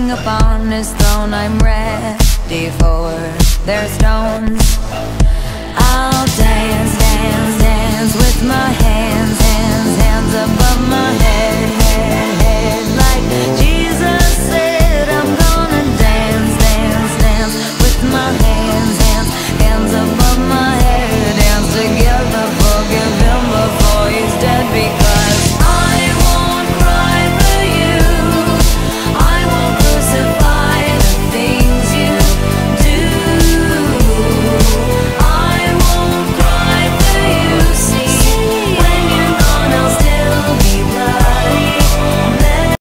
king upon his throne, I'm ready for their stones. I'll dance, dance, dance with my hands, hands, hands above